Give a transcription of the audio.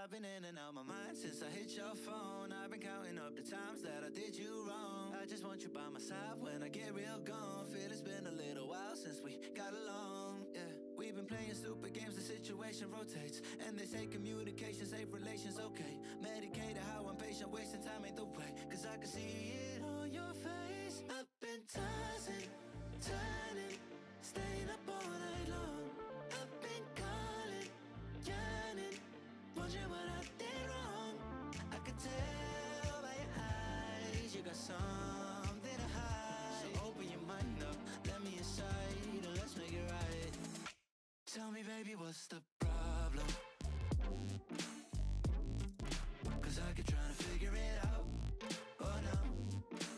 I've been in and out my mind since I hit your phone. I've been counting up the times that I did you wrong. I just want you by my side when I get real gone. Feel it's been a little while since we got along, yeah. We've been playing stupid games, the situation rotates. And they say communication, safe relations, okay. Medicated how I'm patient, wasting time ain't the way. Cause I can see it on your face. I've been tossing, turning, staying up all night long. I've been calling, yearning, wondering what I did wrong. I could tell by your eyes you got something to hide. So open your mind up, let me inside, and let's make it right. Tell me, baby, what's the